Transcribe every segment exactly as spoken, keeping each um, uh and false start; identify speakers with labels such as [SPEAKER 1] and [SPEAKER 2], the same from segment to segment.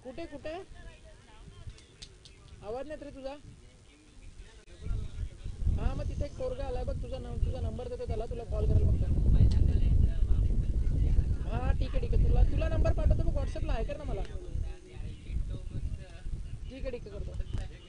[SPEAKER 1] कुठे कुठे आवाज नाही रे तुझा. हा मग तिथे एक पोरगा आलाय बघ, तुझा तुझा नंबर देतो त्याला, तुला कॉल करायला बघतो. हा ठीक आहे ठीक आहे, तुला तुला नंबर पाठवतो बघ व्हॉट्सअपला, आहे कर ना मला. ठीक आहे ठीक आहे करतो.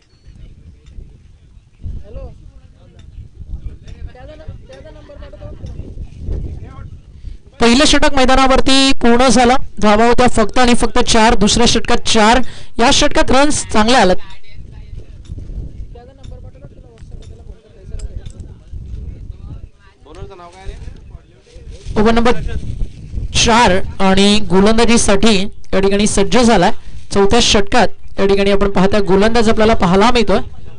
[SPEAKER 1] हॅलो, त्याचा त्याचा नंबर पाठवतो.
[SPEAKER 2] पहिलं षटक मैदानावरती पूर्ण झालं. धावा होत्या फक्त आणि फक्त चार. दुसऱ्या षटकात चार. या षटकात रन्स चांगले आलेत.
[SPEAKER 1] त्याचा नंबर पाठवतो तुला व्हॉट्सअपला, त्याला फोन कर. नाव काय रे?
[SPEAKER 2] ओव्हर नंबर चार आणि गोलंदाजीसाठी या ठिकाणी सज्ज झालाय. चौथ्या षटकात या ठिकाणी आपण पाहता गोलंदाज आपल्याला पाहायला मिळतोय.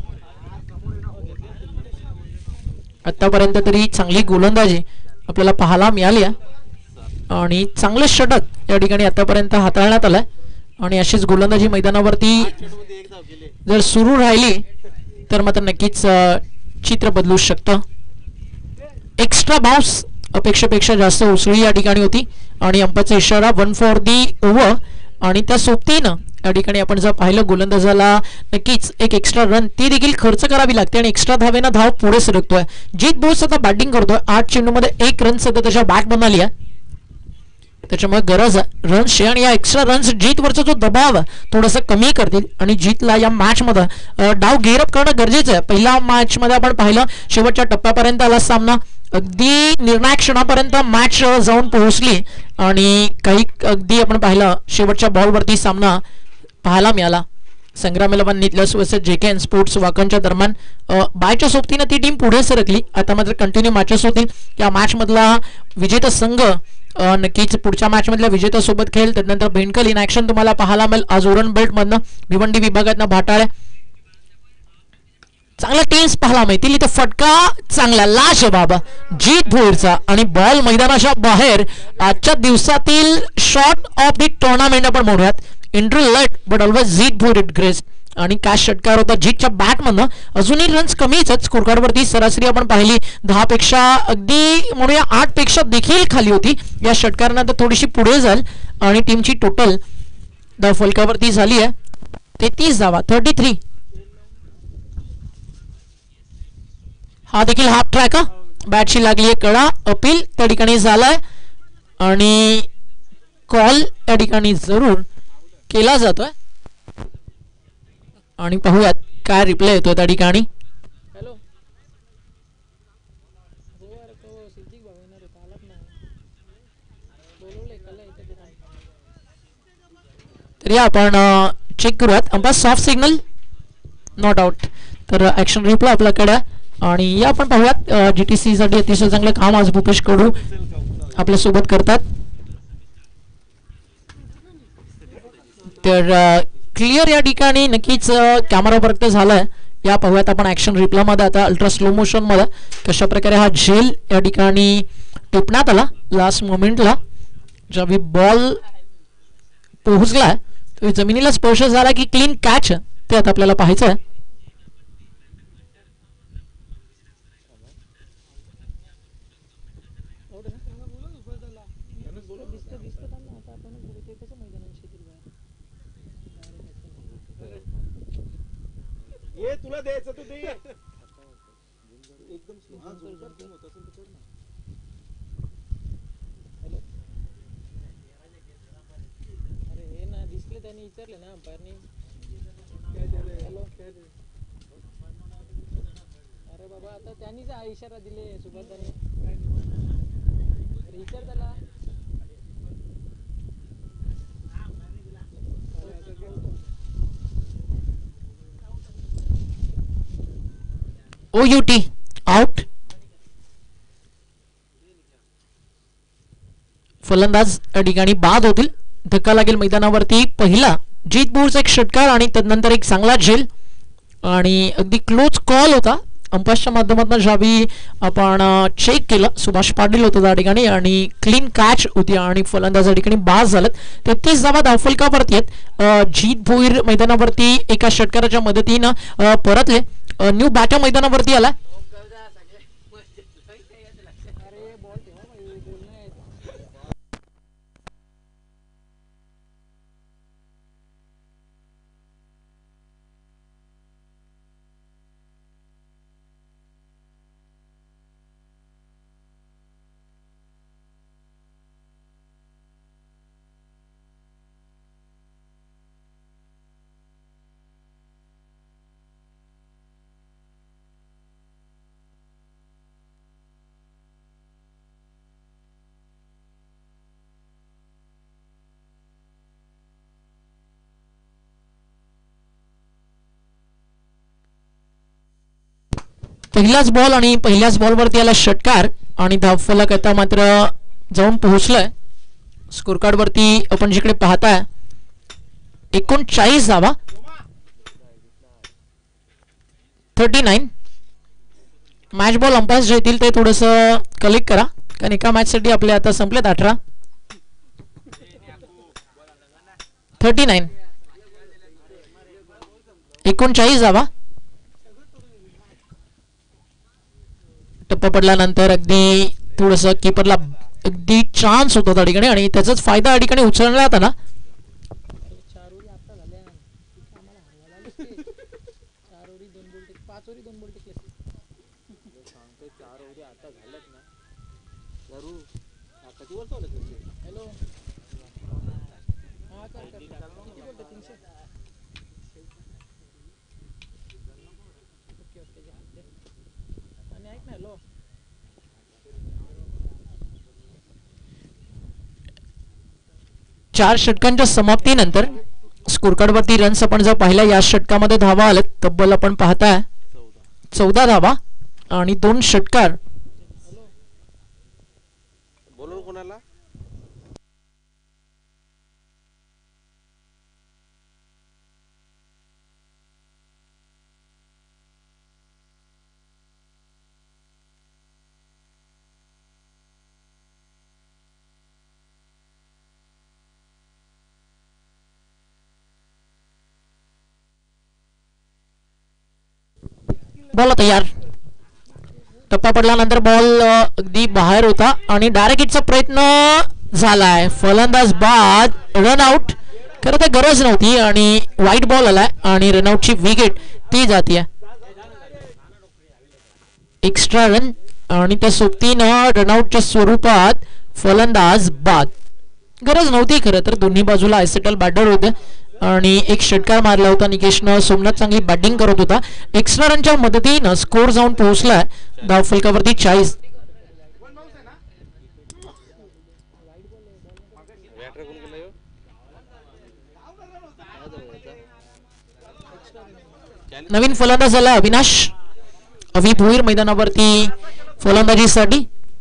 [SPEAKER 2] आतापर्यंत तरी चांगली गोलंदाजी आपल्याला पाहायला मिळाली आहे आणि चांगले षटक या ठिकाणी आतापर्यंत हाताळण्यात आलंय. आणि अशीच गोलंदाजी मैदानावरती जर सुरू राहिली तर मात्र नक्कीच चित्र बदलू शकतं. एक्स्ट्रा बाउन्स अपेक्षेपेक्षा जास्त उसळी या ठिकाणी होती आणि अंपाचा इशारा वन फॉर दी ओव्हर. आणि त्या सोबतीनं या ठिकाणी आपण जर पाहिलं गोलंदाजाला नक्कीच एक एक्स्ट्रा रन ती देखील खर्च करावी लागते आणि एक्स्ट्रा धावेनं धाव पुढे सरकतोय. जीत बोस आता बॅटिंग करतोय. आठ चेंडूमध्ये एक रन सध्या त्याच्या बॅट बनाली आहे, त्याच्यामुळे गरज आहे रन्सची. आणि या एक्स्ट्रा रन्स जीतवरचा जो दबाव थोडासा कमी करतील आणि जीतला या मॅच मध्ये डाव गेअरअप करणं गरजेचं आहे. पहिल्या मॅच मध्ये आपण पाहिलं शेवटच्या टप्प्यापर्यंत आला सामना, अगदी निर्णायक क्षणापर्यंत मॅच जाऊन पोहोचली आणि काही अगदी आपण पाहिलं शेवटच्या बॉलवरती सामना पाहायला मिळाला. संग्राम इलेव्हन नीटलस वर्सेस जे के एन स्पोर्ट्स वाकणच्या दरम्यान बायच्या सोबतीनं ती टीम पुढे सरकली. आता मात्र कंटिन्यू मॅचेस होतील. या मॅच मधला विजेता संघ नक्कीच पुढच्या मॅच मधल्या विजेत्यासोबत खेळेल. त्यानंतर भेंडकल इन ऍक्शन तुम्हाला पाहायला मिळेल आज ओरन बेल्ट मधनं भिवंडी विभागातनं भाटाळ्या. चांगल्या टीम्स पाहायला मिळतील. इथं फटका चांगला लाजवाब जीत भोईरचा आणि बॉल मैदानाच्या बाहेर. आजच्या दिवसातील शॉट ऑफ दी टुर्नामेंट आपण म्हणूयात. Entry late but always Jeet Bhoir it grace. आणि काय षटकार होता जीतच्या बॅटमधनं. अजूनही रन्स कमीच आहेत. स्कोरकार्ड वरती सरासरी आपण पाहिली दहा पेक्षा अगदी म्हणूया आठ पेक्षा देखील खाली होती. या षटकारानंतर थोडीशी पुढे जाईल आणि टीमची टोटल धाव फलकावरती झाली आहे तेहतीस धावा थर्टी थ्री. हा देखील हाफ ट्रॅक बॅटची लागली आहे कडा. अपील त्या ठिकाणी झालाय आणि कॉल या ठिकाणी जरूर केला जातोय आणि पाहूयात काय रिप्लाय येतो त्या ठिकाणी.
[SPEAKER 1] हॅलो, हो अरे तो सिद्दीक भाऊ येणार होता, आलाच नाही. बोलवले कला इथे नाही.
[SPEAKER 2] तरी आपण चेक करूयात. Umpire soft signal not out. तर ऍक्शन रिप्लाय आपल्याकडे आणि या आपण पाहूयात जीटीसी साठी अतिशय चांगलं काम आज भूपेश कडू आपल्या सोबत करतात. तर क्लिअर या ठिकाणी नक्कीच कॅमेरा वर्क झालाय. या पाहूयात आपण ऍक्शन रिप्लाय मध्ये आता अल्ट्रा स्लो मोशन मध्ये कशा प्रकारे हा झेल या ठिकाणी टिपण्यात आला लास्ट मोमेंटला. ज्यावेळी बॉल पोहोचलाय तर जमिनीला स्पर्श झाला की क्लीन कॅच ते आता आपल्याला पाहायचं आहे.
[SPEAKER 3] ये तुला द्यायचं तू दे. एकदम
[SPEAKER 1] अरे हे ना दिसले त्यांनी विचारले ना अंपायरनी. अरे बाबा आता त्यांनीच इशारा दिले सुभाषदानी. विचार त्याला.
[SPEAKER 2] O U T out. फलंदाज या ठिकाणी बाद होतील. धक्का लागेल मैदानावरती. पहिला जीत बोरचा एक षटकार आणि त्यानंतर एक चांगला झेल आणि अगदी क्लोज कॉल होता. अंपायरच्या माध्यमातून ज्यावेळी आपण चेक केलं सुभाष पाटील होतं त्या ठिकाणी आणि क्लीन कॅच होती आणि फलंदाज या ठिकाणी बाद झालेत. तेहतीस धावा धावफलकावरती आहेत. जीत भोईर मैदानावरती एका षटकाराच्या मदतीनं परतले. न्यू बॅटर मैदानावरती आला. पहिलाच बॉल आणि पहिल्याच बॉलवरती आला षटकार आणि धावफलक आता मात्र जाऊन पोहोचलाय. स्कोर कार्ड वरती आपण जिकडे पाहताय एकोणचाळीस धावा, thirty nine. Match ball umpires जे येतील ते थोडस कलेक्ट करा, कारण एका मॅच साठी आपले आता संपलेत अठरा. थर्टी नाईन, एकोणचाळीस धावा. टप्पा पडल्यानंतर अगदी थोडस कीपरला अगदी चान्स होता त्या ठिकाणी आणि त्याचाच फायदा या ठिकाणी उचलण्यात आला.
[SPEAKER 1] चार ओव्हरी आता झाल्या, आम्हाला हरवायला लागले ते. चार ओव्हरी दोन बॉल टिक पाच ओव्हरी दोन बॉल टिकले सांगतोय. चार ओव्हरी आता झाल्यात ना जरू कधी वर चालत होते. हॅलो हा कर कर किती बोलते तीनशे. ओके ओके घ्या. आणि ऐक ना हॅलो
[SPEAKER 2] चार षटकांच्या समाप्तीनंतर स्कोर कार्ड वरती रन्स आपण जर पाहिला या षटकामध्ये धावा आलेत तब्बल आपण पाहताय चौदा धावा आणि दोन षटकार.
[SPEAKER 3] बोलून कोणाला
[SPEAKER 2] बॉल तयार. टप्पा पडल्यानंतर बॉल अगदी बाहेर होता आणि डायरेक्ट हिटचा प्रयत्न झालाय. फलंदाज बाद, रन आउट. खरं तर गरज नव्हती आणि वाईट बॉल आलाय आणि रनआउटची विकेट ती जातीय. एक्स्ट्रा रन आणि त्या सोबतीनं रनआउटच्या स्वरूपात फलंदाज बाद. गरज नव्हती खरं तर, दोन्ही बाजूला आयसेटल बॅटर होते आणि एक षटकार मारला होता निकेशनं. सोमनाथ चांगली बॅटिंग करत होता. एक्स्ट्रा रनच्या मदतीनं स्कोर जाऊन पोहोचलाय धावफलकावरती चाळीस. नवीन फलंदाज झाला अविनाश. अवि भोईर मैदानावरती फलंदाजीसाठी.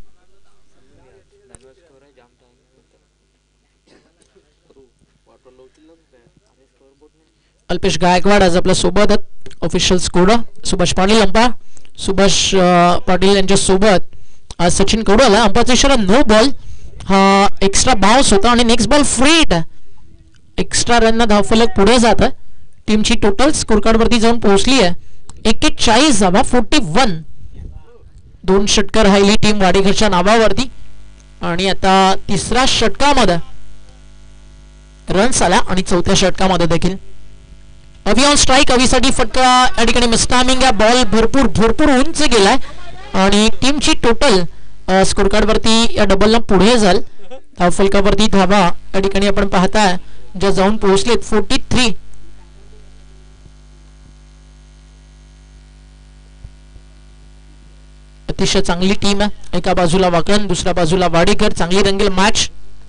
[SPEAKER 2] अल्पेश गायकवाड आज आपल्या सोबत official score. Subhash Patil umpire. Subhash Patil यांच्या सोबत आज सचिन कौडल. अंपायरचा इशारा नो बॉल. हा एक्स्ट्रा बाउन्स होता आणि next ball free hit. Extra run ना धावफलक पुढे जात आहे. टीमची टोटल स्कोर कार्ड वरती जाऊन पोहोचली आहे एक्केचाळीस धावा, फोर्टी वन. दोन षटकार राहिली टीम वाडेकरच्या नावावरती आणि आता तिसऱ्या षटकामध्ये रन्स आला आणि चौथ्या षटकामध्ये देखील अवि ऑन स्ट्राईक. अवीसाठी फटका या ठिकाणी मिस्टामिंग. बॉल भरपूर भरपूर उंच गेलाय आणि टीमची टोटल स्कोर कार्ड वरती या डबलला पुढे जाल. धावफलकावरती धावा या ठिकाणी आपण पाहताय ज्या जाऊन पोहोचलेत फोर्टी थ्री. अतिशय चांगली टीम आहे. एका बाजूला वाकण, दुसऱ्या बाजूला वाडेकर. चांगली रंगील मॅच.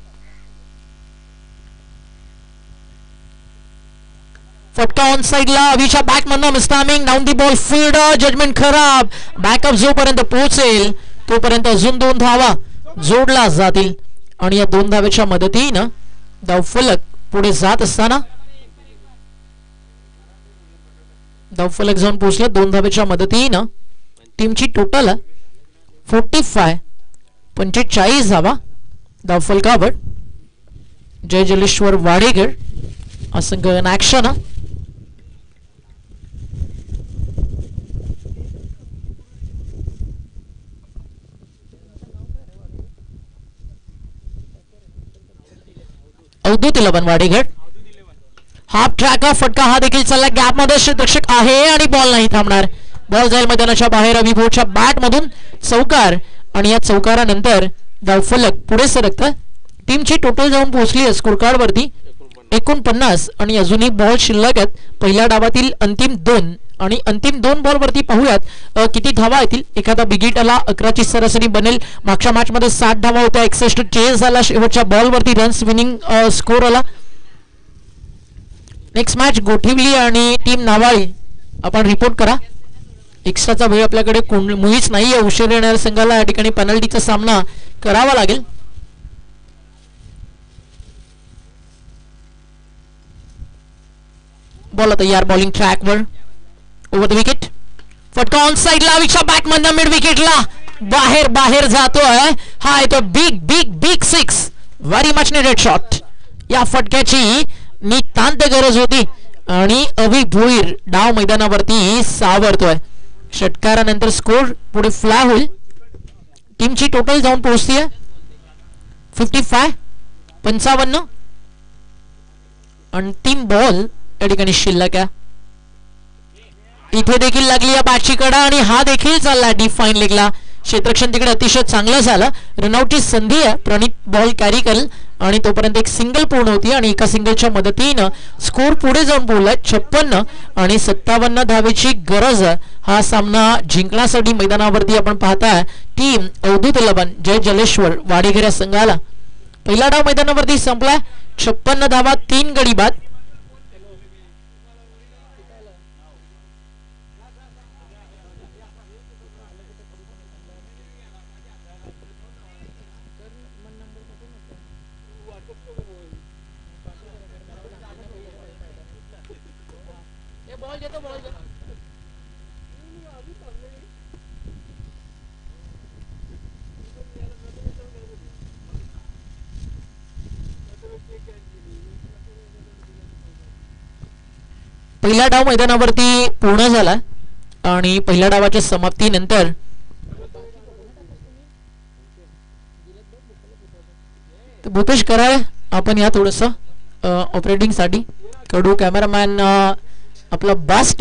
[SPEAKER 2] फटका ऑन साइडला. अविच्या बॅट मधनं mistiming. Down the ball field. Judgement खराब. बॅकअप जोपर्यंत पोहोचेल तोपर्यंत अजून दोन धावा जोडला जातील आणि या दोन धावेच्या मदतीनं धावफलक पुढे जात असताना धावफलक जाऊन पोहोचले दोन धावेच्या मदतीनं. टीमची टोटल फोर्टी फाय, पंचेचाळीस धावा धावफलकावर. जय जलेश्वर वाडेकर असं in action. Avdhoot eleven Wadekar. Half track फटका हा देखील चालला. गॅप मध्ये क्षेत्ररक्षक आहे आणि बॉल नाही थांबणार. बॉल जाईल मैदानाच्या बाहेर. अविभूच्या बॅट मधून चौकार आणि या चौकारानंतर धावफलक पुढे सरकत. टीमची टोटल जाऊन पोहोचली स्कोर कार्ड वरती एकोणपन्नास आणि अजूनही बॉल शिल्लक आहेत. पहिल्या डावातील अंतिम दोन आणि अंतिम दोन बॉल वरती पाहूयात किती धावा येतील. एखादा बिगिट आला, अकराची सरासरी बनेल. मागच्या मॅच मध्ये साठ धावा होत्या, एकसष्ट चेस झाला. शेवटच्या बॉल वरती रन्स विनिंग स्कोर आला. नेक्स्ट मॅच गोठिवली आणि टीम नावाळी आपण रिपोर्ट करा. एक्स्ट्राचा वेळ आपल्याकडे कोण मुळीच नाहीये. उशीर येणाऱ्या संघाला या ठिकाणी पेनल्टीचा सामना करावा लागेल. बॉल आता यार बॉलिंग ट्रॅकवर ओव्हर द विकेट. फटका ऑन साइडला विक्षा बॅटमधनं मिड विकेटला बाहेर बाहेर जातोय. हा येतो big big big six. Very much needed shot. या फटक्याची नितांत गरज होती आणि अभि भोईर डाव मैदानावरती सावरतोय. षटकारानंतर स्कोर पुढे फ्लॅग होईल. टीमची टोटल जाऊन पोहोचतीये फिफ्टी फाय पंचावन्न. अंतिम बॉल या ठिकाणी शिल्लक आहे. इथे देखील लागली या बॅटची कडा आणि हा देखील चालला डीप फाईन लेगला. क्षेत्ररक्षण तिकडे अतिशय चांगलं झालं. रनआउटची संधी आहे. प्रणित बॉल कॅरी करेल आणि तोपर्यंत एक सिंगल पूर्ण होती आणि एका सिंगलच्या मदतीनं स्कोर पुढे जाऊन पोहोचलाय छप्पन्न आणि सत्तावन्न धावेची गरज. हा सामना जिंकण्यासाठी मैदानावरती आपण पाहताय टीम अवधूत लबन जय जलेश्वर वाडेघर या संघाला. पहिला डाव मैदानावरती संपलाय. छप्पन्न धावा तीन गडी बाद. पहिला डाव मैदानावरती पूर्ण झाला आणि पहिल्या डावाच्या समाप्तीनंतर भूपेश कराळे आपण या थोडस ऑपरेटिंग साठी कडू कॅमेरामॅन आपला बास्ट.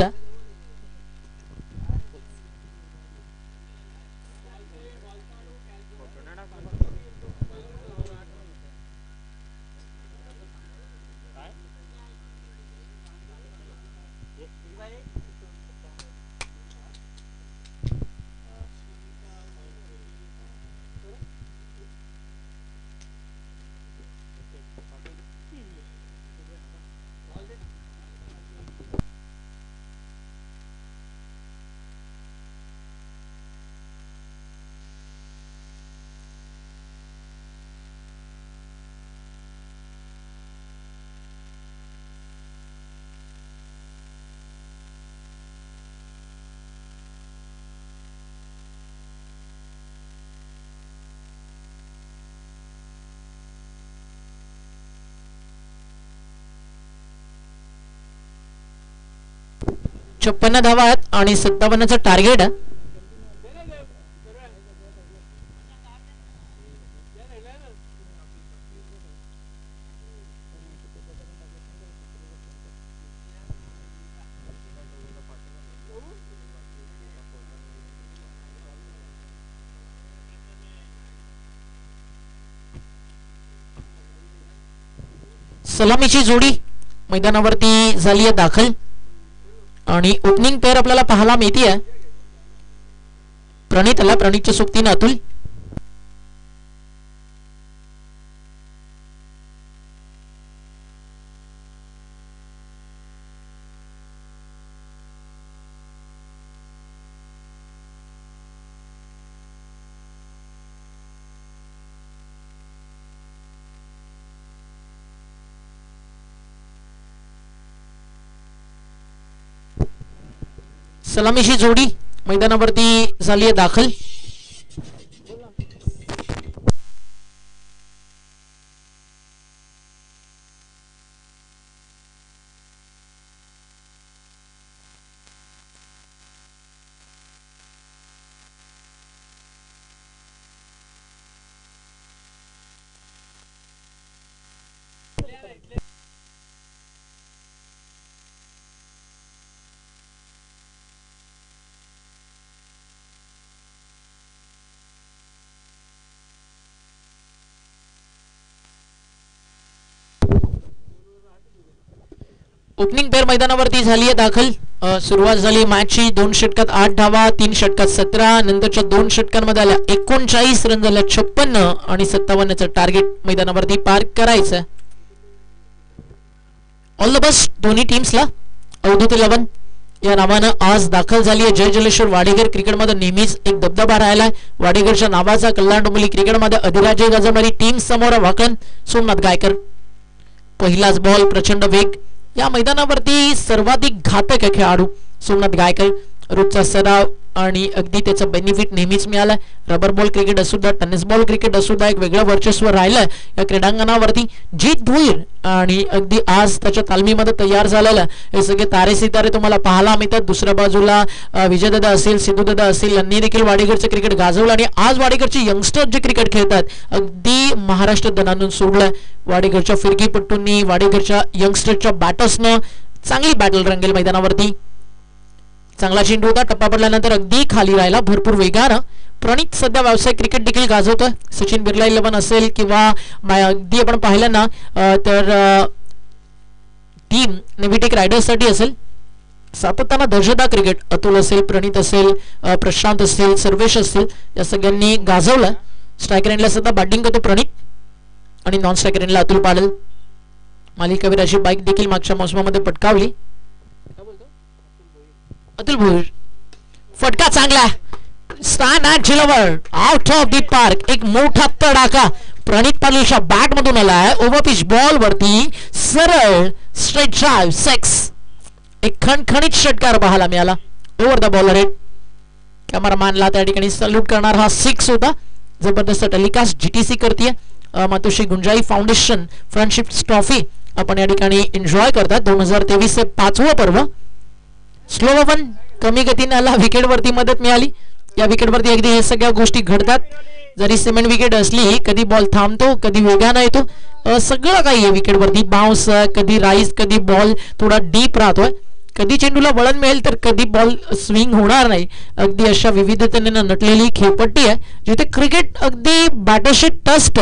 [SPEAKER 2] छप्पन्न धावा आहेत आणि सत्तावन्नचं टार्गेट आहे. सलामीची जोडी मैदानावरती झाली आहे दाखल आणि ओपनिंग पेअर आपल्याला पाहायला मिळते. प्रणितला प्रणितच्या सोबतीने अतुल. सलामीची जोडी मैदानावरती झाली आहे दाखल. ओपनिंग पेअर मैदानावरती झाली आहे दाखल. सुरुवात झाली मॅचची. दोन षटकात आठ धावा, तीन षटकात सतरा, नंतरच्या दोन षटकांमध्ये आल्या एकोणचाळीस रन झाल्या. छप्पन्न आणि सत्तावन्नचं टार्गेट मैदानावरती पार करायचं. ऑल द बेस्ट दोन्ही टीम्सला. अवधूत इलेव्हन या नावानं आज दाखल झाली आहे. जय जलेश्वर वाडेकर क्रिकेटमध्ये नेहमीच एक दबदबा राहिलाय. वाडेकरच्या नावाचा कल्याण डोंबिवली क्रिकेटमध्ये अधिराज्य गाजवणारी टीम समोर वाकण सोमनाथ गायकर. पहिलाच बॉल प्रचंड वेग. या मैदानावरती सर्वाधिक घातक आहे खेळाडू सोमनाथ गायकर. रोजचा सराव आणि अगदी त्याचं बेनिफिट नेहमीच मिळालं. रबर बॉल क्रिकेट असू द्या, टेनिस बॉल क्रिकेट असू द्या, एक वेगळं वर्चस्व राहिलं या क्रीडांगणावरती. जीत भोईर आणि अगदी आज त्याच्या तालमीमध्ये तयार झालेलं हे सगळे तारे सितारे तुम्हाला पाहायला मिळतात. दुसऱ्या बाजूला विजयदादा असेल, सिद्धूदादा असेल, यांनी देखील वाडेकरचं क्रिकेट गाजवलं आणि आज वाडेकरचे यंगस्टर जे क्रिकेट खेळतात अगदी महाराष्ट्र दनानून सोडलं. वाडेकरच्या फिरकीपट्टूंनी, वाडेकरच्या यंगस्टरच्या बॅटर्सनं चांगली बॅटल रंगेल मैदानावरती. चांगला चेंडू होता. टप्पा पडल्यानंतर अगदी खाली राहिला भरपूर वेगानं. प्रणित सध्या व्यावसायिक क्रिकेट देखील गाजवतोय. सचिन बिर्ला इलेव्हन असेल किंवा अगदी आपण पाहिलं ना तर टीम नेव्हिटेक रायडर्स साठी असेल सातत्यानं दर्जेदार क्रिकेट अतुल असेल, प्रणित असेल, प्रशांत असेल, सर्वेश असेल या सगळ्यांनी गाजवलं. स्ट्रायकर एंडला सध्या बॅटिंग करतो प्रणित आणि नॉन स्ट्रायकर एंडला अतुल पाडल. मालिकावीराची बाईक देखील मागच्या मोसमामध्ये पटकावली. अतुल भोईर फटका चांगला. स्टॅन ॲट झिलवर आउट ऑफ दी पार्क. एक मोठा तडाखा प्रणित पाटीलच्या बॅट मधून आलाय. ओव्हरपिच बॉल वरती सरळ स्ट्रेट ड्राइव्ह सिक्स. एक खणखणीत षटकार पाहायला मिळाला. Over the bowler head. कॅमेरामॅनला त्या ठिकाणी सल्यूट करणार हा सिक्स होता. जबरदस्त टेलिकास्ट जीटीसी करतीये Matoshri Gunjai foundation friendship trophy आपण या ठिकाणी एन्जॉय करतात. दोन हजार तेवीस चे पाचवं पर्व. स्लो वन कमी गतीने आला. विकेट वरती मदत मिळाली. या विकेट वरती अगदी हे सगळ्या गोष्टी घडतात. जरी सिमेंट विकेट असली कधी बॉल थांबतो, कधी वेगानं येतो, सगळं काही आहे विकेट वरती. बाउन्स, कधी राईज, कधी बॉल थोडा डीप राहतोय, कधी चेंडूला वळण मिळेल तर कधी बॉल स्विंग होणार नाही. अगदी अशा विविधतेने नटलेली खेळपट्टी आहे जिथे क्रिकेट अगदी बॅटरशी टस्ट.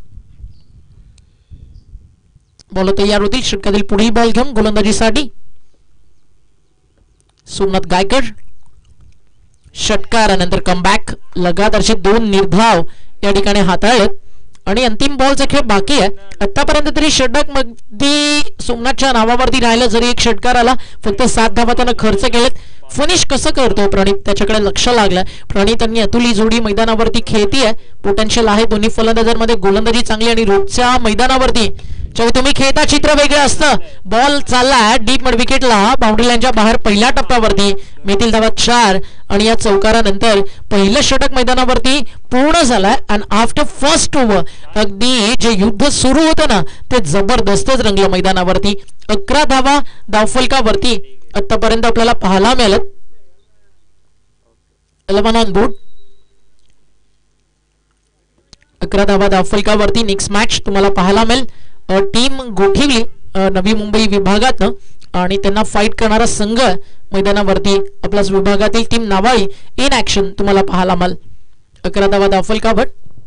[SPEAKER 2] बॉल तयार होतील. षटकातील पुढील बॉल घेऊन गोलंदाजीसाठी सोमनाथ गायकर. षटकार नंतर कमबॅक. लगातारचे दोन निर्धाव या ठिकाणी हाताळलेत आणि अंतिम बॉलचा खेळ बाकी आहे. आतापर्यंत तरी षटक मध्ये सोमनाथच्या नावावरती राहिलं. जरी एक षटकार आला, फक्त सात धावा त्यानं खर्च केलेत. फिनिश कसं करतो प्रणित त्याच्याकडे लक्ष लागलं. प्रणित आणि अतुल जोडी मैदानावरती खेळतीये. पोटेन्शियल आहे दोन्ही फलंदाजांमध्ये. गोलंदाजी चांगली आणि रोजच्या मैदानावरती जेव्हा तुम्ही खेळता चित्र वेगळं असतं. बॉल चालला डीप मिड विकेटला, बाउंड्री लाईनच्या बाहेर पहिल्या टप्प्यावरती मिळतील धावा चार आणि या चौकारानंतर पहिलं षटक मैदानावरती पूर्ण झालंय. अँड आफ्टर फर्स्ट ओव्हर अगदी जे युद्ध सुरू होतं ना ते जबरदस्तच रंगलं मैदानावरती. अकरा धावा धावफलकावरती आतापर्यंत आपल्याला पाहायला मिळालं. Eleven on board. अकरा धावा धावफलकावरती. नेक्स्ट मॅच तुम्हाला पाहायला मिळेल टीम गोठिवली नवी मुंबई विभागातनं आणि त्यांना फाईट करणारा संघ मैदानावरती आपल्याच विभागातील टीम नावाळी इन ऍक्शन तुम्हाला पाहायला मिळेल. अकरा धावा धावफलकावर.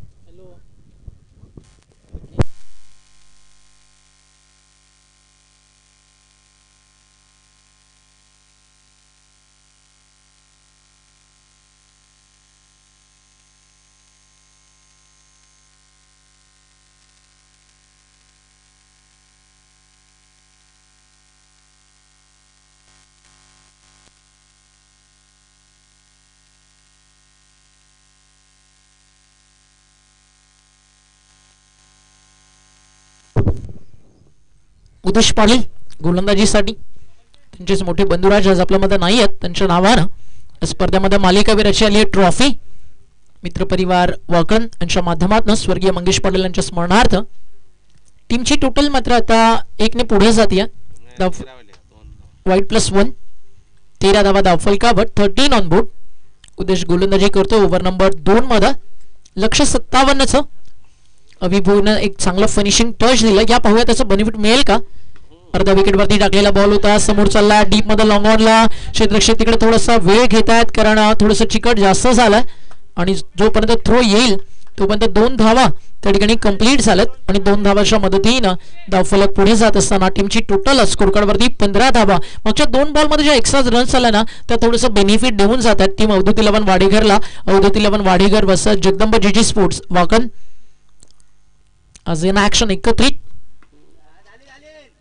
[SPEAKER 2] उदेश पाटील गोलंदाजीसाठी. त्यांचेच मोठे बंधुराज आज आपल्यामध्ये नाही आहेत. त्यांच्या नावानं स्पर्धेमध्ये मालिकावीराची आली ट्रॉफी. मित्रपरिवार वाकण यांच्या माध्यमातून स्वर्गीय मंगेश पाटील यांच्या स्मरणार्थ. टीमची टोटल मात्र आता एकने पुढे जाते. वाईट प्लस वन. तेरा धावा धावफलकावर. Thirteen on board. उदेश गोलंदाजी करतो ओव्हर नंबर दोन मध्ये. लक्ष सत्तावन्नच. अभिभूनं एक चांगलं फिनिशिंग टच दिलं. या पाहूया त्याचं बेनिफिट मिळेल का. अर्धा विकेट वरती टाकलेला बॉल होता. समोर चालला डीप मध्ये लॉंग ऑनला. क्षेत्ररक्षक तिकडे थोडासा वेळ घेत आहेत कारण थोडंसं चिकट जास्त झालाय आणि जोपर्यंत थ्रो येईल तोपर्यंत दोन धावा त्या ठिकाणी कंप्लीट झाल्यात आणि दोन धावाच्या मदतीनं धावफलक पुढे जात असताना टीमची टोटल स्कोर कार्ड वरती पंधरा धावा. मागच्या दोन बॉल मध्ये ज्या एक्स्ट्रा रन्स आल्या ना त्या थोडंसं बेनिफिट देऊन जातात टीम अवधूत इलेव्हन वाडेघरला. Avdhoot eleven Wadeghar versus Jagdamba G G sports Wakan. आज इन ऍक्शन एकत्रित.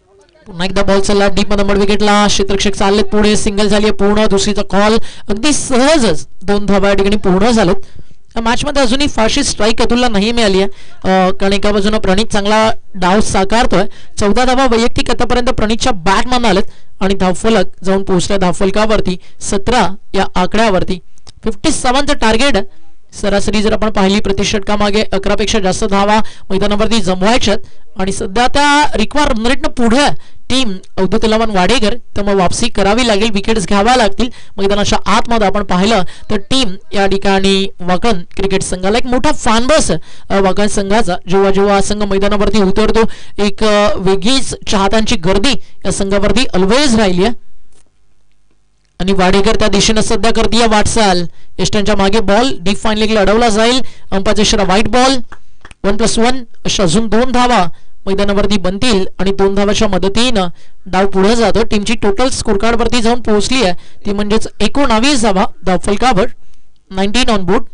[SPEAKER 2] पुन्हा एकदा बॉल चालला डीप मध्ये नंबर विकेटला. क्षेत्ररक्षक चाललेत पुढे. सिंगल झाली पूर्ण. दुसरीचा कॉल. अगदी सहजच दोन धावा या ठिकाणी पूर्ण झालेत. या मॅच मध्ये अजूनही फारशी स्ट्राईक अतुलला नाही मिळाली आहे, कारण एका बाजूने प्रणित चांगला डाव साकारतोय. चौदा धावा वैयक्तिक आतापर्यंत प्रणितच्या बॅटमन आलेत आणि धावफलक जाऊन पोहोचल्या धावफलकावरती सतरा या आकड्यावरती. Fifty सेव्हनचं target. सरासरी जर आपण पाहिली प्रति षटकामागे अकरा पेक्षा जास्त धावा मैदानावरती जमवायच्यात आणि सध्या त्या रिक्वायर रन रेटनं पुढे टीम अवधूत इलेव्हन वाडेकर. तर मग वापसी करावी लागेल, विकेट्स घ्याव्या लागतील. मैदानाच्या आतमध्ये आपण पाहिलं तर टीम या ठिकाणी वाकण क्रिकेट संघाला एक मोठा फॅन बस वाकण संघाचा. जेव्हा जेव्हा संघ मैदानावरती उतरतो एक वेगळीच चाहत्यांची गर्दी या संघावरती ऑलवेज राहिली आहे. आणि वाडेकर त्या दिशेने सध्या करतीये वाटचाल. यष्टांच्या मागे बॉल डीप फाईन लेगला अडवला जाईल. अंपायरचा इशारा white ball. One plus one अशा अजून दोन धावा मैदानावरती बनतील आणि दोन धावाच्या मदतीनं डाव पुढे जातो. टीमची टोटल स्कोर कार्ड वरती जाऊन पोहोचली आहे ती म्हणजेच एकोणावीस धावा धावफलकावर. Nineteen on board.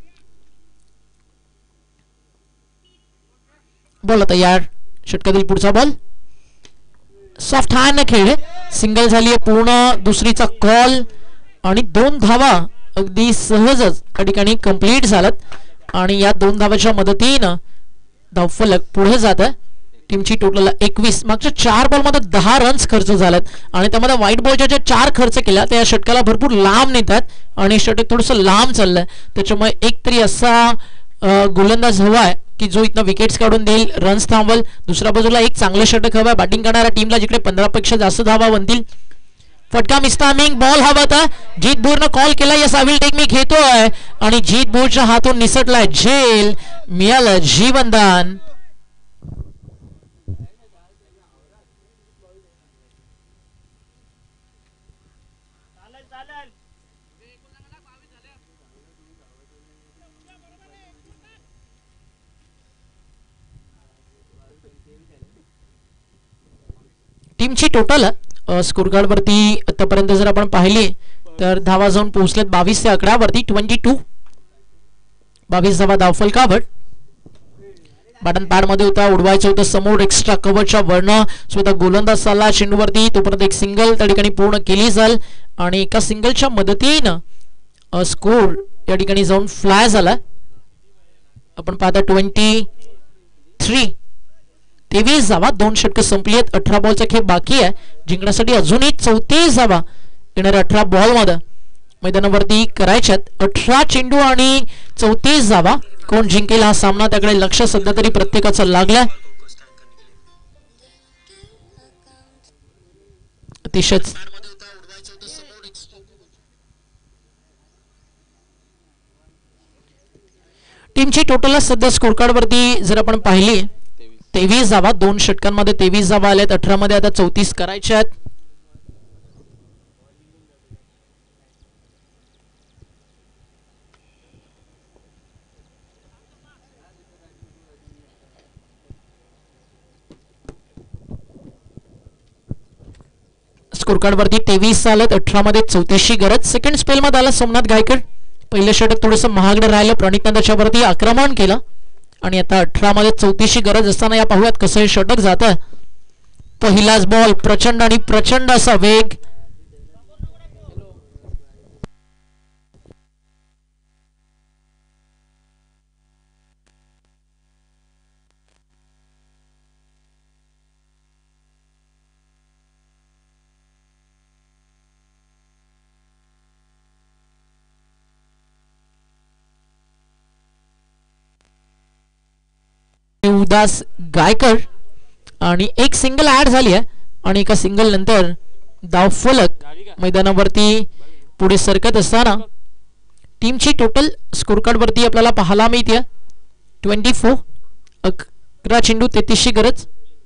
[SPEAKER 2] बॉल आता यार षटकातील पुढचा बॉल सॉफ्ट हँड खेळ. सिंगल झाली आहे पूर्ण. दुसरीचा कॉल आणि दोन धावा अगदी सहजच या ठिकाणी कंप्लीट झाल्यात आणि या दोन धावाच्या मदतीनं धावफलक पुढे जात आहे. टीमची टोटल एकवीस. मागच्या चार बॉलमध्ये दहा रन्स खर्च झालेत आणि त्यामध्ये व्हाईट बॉलच्या ज्या चार खर्च केल्या त्या षटकाला भरपूर लांब नेतात आणि षटक थोडंसं लांब चाललंय. त्याच्यामुळे एक तरी असा गोलंदाज हवा आहे की जो इथनं विकेट्स काढून देईल, रन्स थांबवल. दुसऱ्या बाजूला एक चांगलं षटक हवं आहे बॅटिंग करणाऱ्या टीमला जिकडे पंधरा पेक्षा जास्त धावा बनतील. फटका मिस्टामिंग बॉल हवा होता. जीत भूरनं कॉल केला यस आय विल टेक मी घेतोय आणि जीत भूरच्या हातून निसटलाय झेल. मिळालं जीवनदान. टीमची टोटल स्कोर कार्ड वरती आतापर्यंत जर आपण पाहिली तर धावा जाऊन पोहोचलेत बावीस त्या आकड्यावरती. ट्वेंटी टू बावीस धावा धावफलकावर. बॅटन पॅड मध्ये होता. उडवायचं होतं समोर एक्स्ट्रा कव्हरच्या वर्ण. स्वतः गोलंदाज चालला चेंडूवरती. तोपर्यंत एक सिंगल त्या ठिकाणी पूर्ण केली जाईल आणि एका सिंगलच्या मदतीनं स्कोर या ठिकाणी जाऊन फ्लाय झाला. आपण पाहता ट्वेंटी थ्री तेवीस धावा. दोन षटकं संपली आहेत. अठरा बॉलचा खेळ बाकी आहे. जिंकण्यासाठी अजूनही चौतीस धावा येणाऱ्या अठरा बॉल मध्ये मैदानावरती करायच्यात. अठरा चेंडू आणि चौतीस धावा. कोण जिंकेल हा सामना त्याकडे लक्ष सध्या तरी प्रत्येकाचं लागलंय. अतिशय टीमची टोटल सध्या स्कोर कार्ड वरती जर आपण पाहिली तेवीस धावा. दोन षटकांमध्ये तेवीस धावा आल्यात. अठरा मध्ये आता चौतीस करायच्या आहेत. स्कोर कार्ड वरती तेवीस आलेत. अठरा मध्ये चौतीसची गरज. सेकंड स्पेल मध्ये आला सोमनाथ गायकर. पहिलं षटक थोडंसं महागडं राहिलं. प्रणित त्याच्यावरती आक्रमण केलं आणि आता अठरा मध्ये चौतीसची गरज असताना या पाहूयात कसं हे षटक जात. पहिलाच बॉल प्रचंड आणि प्रचंड असा वेग. उदास गायकर आणि एक सिंगल ऍड झाली आहे आणि एका सिंगल नंतर धाव फलक मैदानावरती पुढे सरकत असताना टीमची टोटल स्कोर कार्ड वरती आपल्याला पाहायला मिळते ट्वेंटी फोर. अकरा चेंडू तेहतीसची गरज.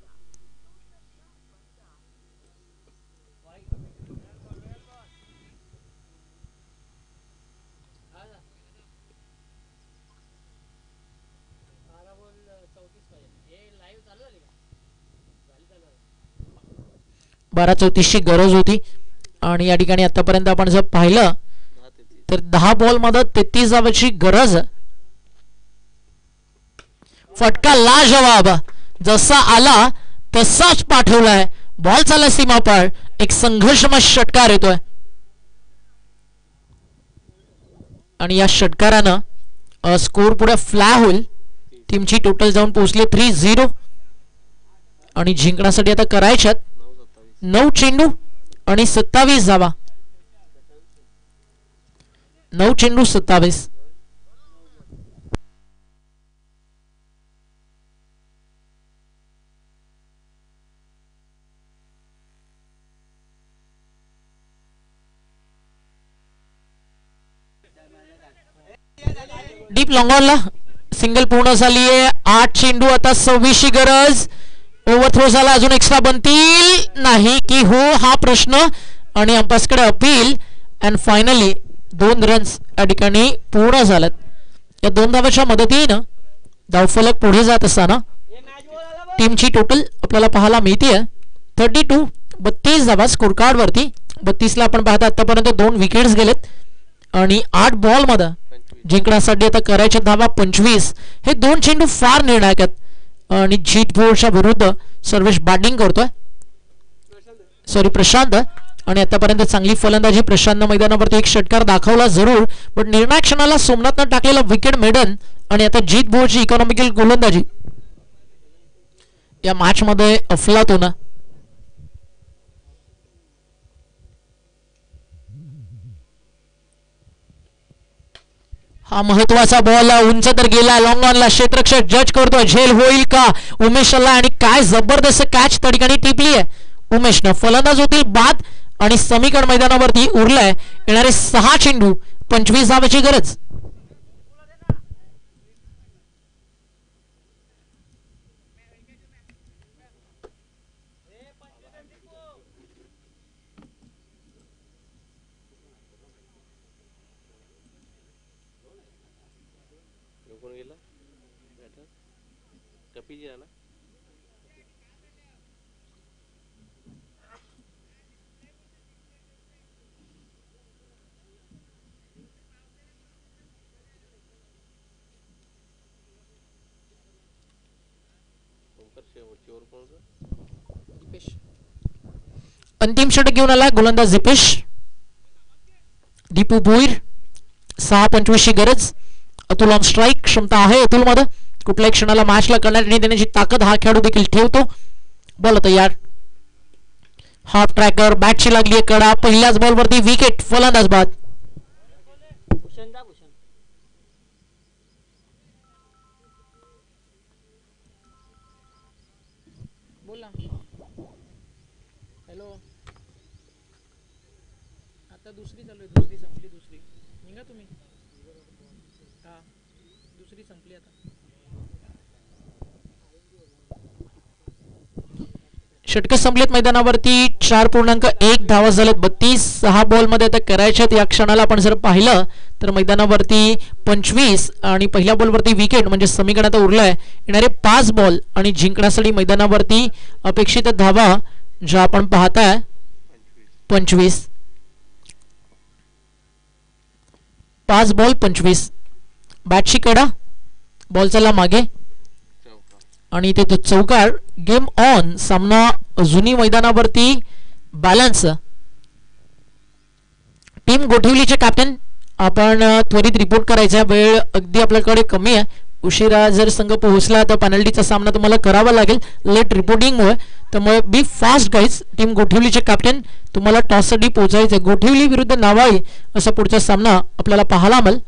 [SPEAKER 2] बारा चौतीसची गरज होती आणि या ठिकाणी आतापर्यंत आपण जर पाहिलं तर दहा बॉल मध्ये तेहतीस धावांची गरज. फटका लाजवाब जसा आला तसाच पाठवलाय. बॉल चालला सीमा पार, एक संघर्षमय षटकार येतोय आणि या षटकारानं स्कोर पुढे फ्लॅ होईल. टीमची टोटल जाऊन पोहोचली थ्री झिरो आणि जिंकण्यासाठी आता करायच्यात नऊ चेंडू आणि सत्तावीस धावा. नऊ चेंडू सत्तावीस. डीप लॉंगॉनला सिंगल पूर्ण झाली आहे. आठ चेंडू आता सव्वीसची गरज. ओव्हरथ्रो झाला, अजून एक्स्ट्रा बनतील नाही की हो हा प्रश्न आणि अंपायर्सकडे अपील अँड फायनली दोन रन्स या ठिकाणी पूर्ण झालेत. या दोन धावाच्या मदतीनं धावफलक पुढे जात असताना टीमची टोटल आपल्याला पाहायला मिळते थर्टी टू बत्तीस धावा स्कोर कार्ड वरती. बत्तीसला आपण पाहता आतापर्यंत दोन विकेट्स गेलेत आणि आठ बॉल मध्ये जिंकण्यासाठी आता करायच्या धावा पंचवीस. हे दोन चेंडू फार निर्णायक आहेत आणि जीत बोर्डच्या विरुद्ध सर्वेश बॅटिंग करतोय, सॉरी प्रशांत. आणि आतापर्यंत चांगली फलंदाजी प्रशांत मैदानावरती एक षटकार दाखवला जरूर, पण निर्णायक क्षणाला सोमनाथनं टाकलेला विकेट मेडन आणि आता जीत बोर्डची इकॉनॉमिकल गोलंदाजी या मॅच मध्ये अफलातून. हा महत्वाचा बॉल उंच तर गेला, लॉंग ऑनला क्षेत्ररक्षक जज करतोय, झेल होईल का उमेशला आणि काय जबरदस्त कॅच त्या ठिकाणी टिपली आहे उमेशनं. फलंदाज होतील बाद आणि समीकरण मैदानावरती उरलाय. येणारे सहा चेंडू पंचवीस धावाची गरज.
[SPEAKER 3] कोण गेला बॅटर कपीजी आला.
[SPEAKER 2] अंतिम षटक घेऊन आला गोलंदाज दीपेश. दीपू भोईर सहा पंचवीसची गरज. अतुल ऑन स्ट्राईक क्षमता आहे अतुल मध्ये, कुठल्याही क्षणाला मॅचला करण्यात देण्याची ताकद हा खेळाडू देखील ठेवतो. बॉल तयार, हाफ ट्रॅकर, बॅटची लागली आहे कडा, पहिल्याच बॉलवरती विकेट, फलंदाज बाद.
[SPEAKER 1] बोला हॅलो. आता दुसरी चालू आहे, दुसरी संपली, दुसरी निघा तुम्ही. हा दुसरी संपली आता.
[SPEAKER 2] षटक संपलेत मैदानावरती. चार पूर्णांक एक धावा झालेत बत्तीस. सहा बॉल मध्ये आता करायच्यात. या क्षणाला आपण जर पाहिलं तर मैदानावरती पंचवीस आणि पहिल्या बॉलवरती विकेट म्हणजे समीकरण आता उरलंय. येणारे पाच बॉल आणि जिंकण्यासाठी मैदानावरती अपेक्षित धावा ज्या आपण पाहताय पंचवीस. पाच बॉल पंचवीस. बॅटची कडा, बॉल चालला मागे आणि ते तो चौकार. Game on. सामना जुनी मैदानावरती बॅलन्स. टीम गोठवलीचे कॅप्टन आपण त्वरित रिपोर्ट करायचा, वेळ अगदी आपल्याकडे कमी आहे. उशिरा जर संघ पोहोचला तर पेनल्टीचा सामना तुम्हाला करावा लागेल लेट रिपोर्टिंगमुळे. त्यामुळे बी फास्ट गाईज. टीम गोठवलीचे कॅप्टन तुम्हाला टॉससाठी पोहोचायचं. गोठवली विरुद्ध नावाई असा पुढचा सामना आपल्याला पाहायला मिळेल.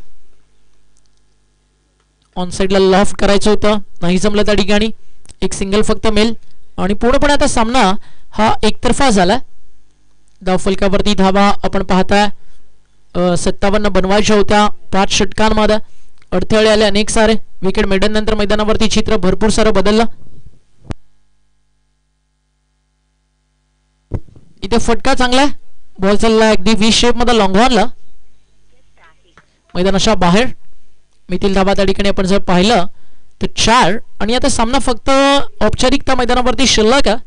[SPEAKER 2] ऑन साइडला लॉफ्ट करायचं होतं, नाही जमलं त्या ठिकाणी. एक सिंगल फक्त मिळेल आणि पूर्णपणे आता सामना हा एकतर्फा झाला. धावफलकावरती धावा आपण पाहताय सत्तावन्न बनवायच्या होत्या पाच षटकांमध्ये. अडथळे आले अनेक सारे. विकेट मेडन नंतर मैदानावरती चित्र भरपूर सारं बदललं. इथे फटका चांगला आहे. बॉल चालला अगदी वी शेप मध्ये लॉंग ऑनला मैदानाच्या बाहेर. मितील धावा त्या ठिकाणी आपण जर पाहिलं तर चार आणि आता सामना फक्त औपचारिकता मैदानावरती शिल्लक आहे.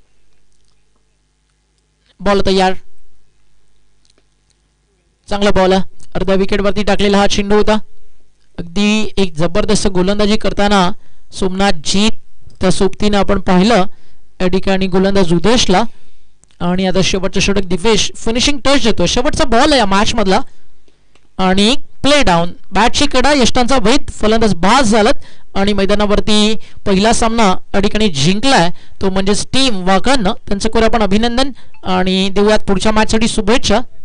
[SPEAKER 2] बॉल तयार, चांगला बॉल आहे. अर्ध्या विकेट वरती टाकलेला हा चेंडू होता. अगदी एक जबरदस्त गोलंदाजी करताना सोमनाथ जीत त्या सोबतीने आपण पाहिलं या ठिकाणी गोलंदाज उदेशला. आणि आता शेवटचं षटक दिवेश फिनिशिंग टच देतो. शेवटचा बॉल आहे या मॅच मधला आणि प्ले डाऊन. बॅटची कडा यष्टांचा वेध. फलंदाज बाद झालात आणि मैदानावरती पहिला सामना या ठिकाणी जिंकलाय तो म्हणजे टीम वाघांना. त्यांचं करूया आपण अभिनंदन आणि देऊयात पुढच्या मॅचसाठी शुभेच्छा.